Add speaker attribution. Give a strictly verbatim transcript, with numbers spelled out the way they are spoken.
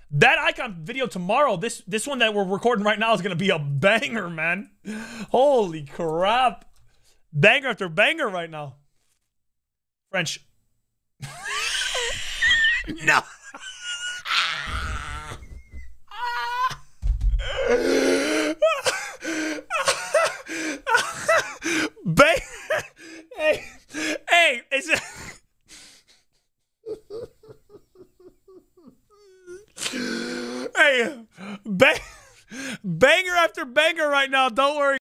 Speaker 1: That icon video tomorrow, this this one that we're recording right now is gonna be a banger, man. Holy crap. Banger after banger right now. French. No. Bang. Hey, hey, it's a hey, bang, banger after banger right now. Don't worry.